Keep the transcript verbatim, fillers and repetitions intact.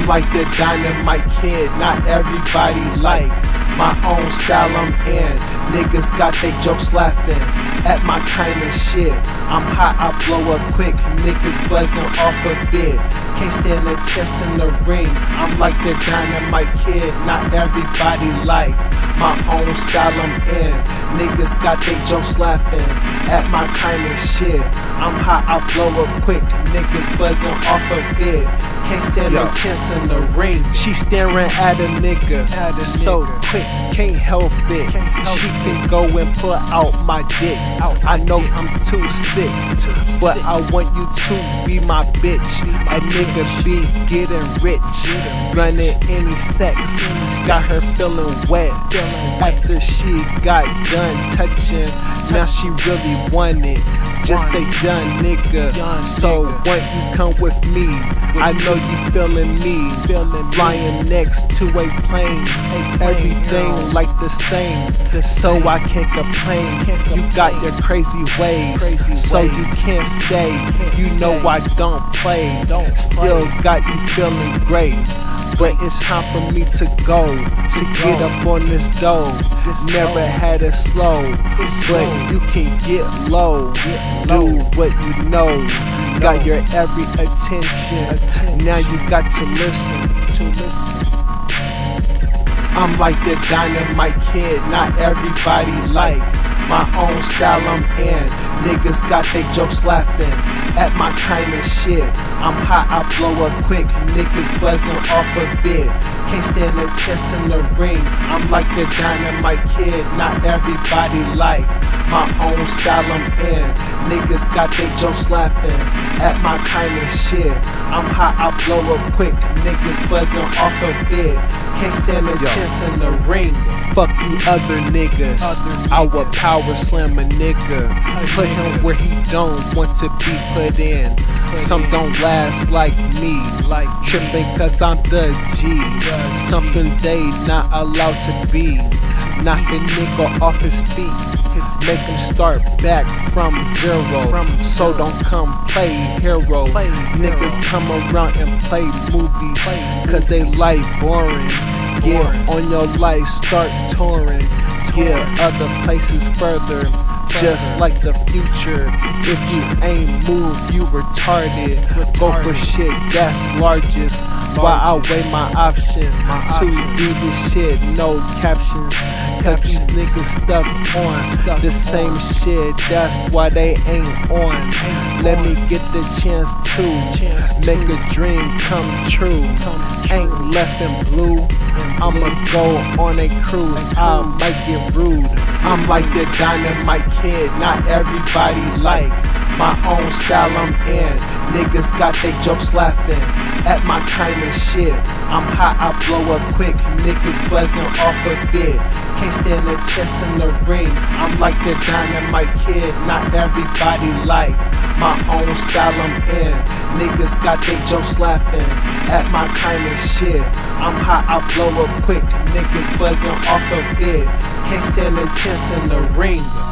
like the dynamite kid, not everybody like my own style I'm in. Niggas got they jokes laughing at my kind of shit. I'm hot, I blow up quick, niggas buzzing off a bit. Can't stand a chest in the ring, I'm like the dynamite kid, not everybody like my own style I'm in. Niggas got they jokes laughing at my kind of shit. I'm hot, I blow up quick, niggas buzzing off a bit. Can't stand no chance in the ring. She staring at a nigga, at a so nigga. Quick, can't help it. Can't help she it. Can go and pull out my dick. Out I know dick. I'm too sick, too but sick. I want you to be my bitch. Be my a nigga bitch. Be getting rich, getting running rich. Any sex. Any got sex. Her feeling wet. feeling wet. After she got done touching, Touch. Now she really want it. Just say done, nigga. Young so nigga. When you come with me, with I know you feeling me. Feeling flying me. Next to a plane, a plane everything yo. Like the same. The so same. I can't complain. Can't complain. You got your crazy ways, crazy so ways. You can't stay. Can't you know stay. I don't play. Don't Still play. Got you feeling great. But it's time for me to go, to get up on this dough. Never had it slow, but you can get low. Do what you know, got your every attention. Now you got to listen, to listen. I'm like the dynamite kid, not everybody like my own style I'm in. Niggas got they jokes laughing at my kind of shit. I'm hot, I blow up quick, niggas buzzing off a bit. Can't stand a chest in the ring. I'm like the dynamite kid, not everybody like my own style I'm in. Niggas got they jokes laughing at my kind of shit. I'm hot, I blow up quick, niggas buzzing off a bit. Can't stand a chance in the ring. Fuck you other niggas, other niggas. I would power slam a nigga, put him where he don't want to be put in. Some don't last like me, like tripping cause I'm the G. Something they not allowed to be. Knock a nigga off his feet, make him start back from zero. So don't come play hero. Niggas come around and play movies cause they like boring. Get on your life, start touring. Get other places further. Just like the future, if you ain't move, you retarded. Go for shit that's largest, while I weigh my option to do this shit, no captions. Cause these niggas stuck on the same shit, that's why they ain't on. Let me get the chance to make a dream come true. Ain't left in blue, I'ma go on a cruise, I might get rude. I'm like the dynamite kid, not everybody like my own style I'm in. Niggas got they jokes laughing at my kind of shit. I'm hot, I blow up quick, niggas buzzing off a bit. Can't stand a chest in the ring. I'm like the dynamite kid, not everybody like my own style I'm in. Niggas got they jokes laughing at my kind of shit. I'm hot, I blow up quick, niggas buzzing off a bit. Can't stand a chance in the ring.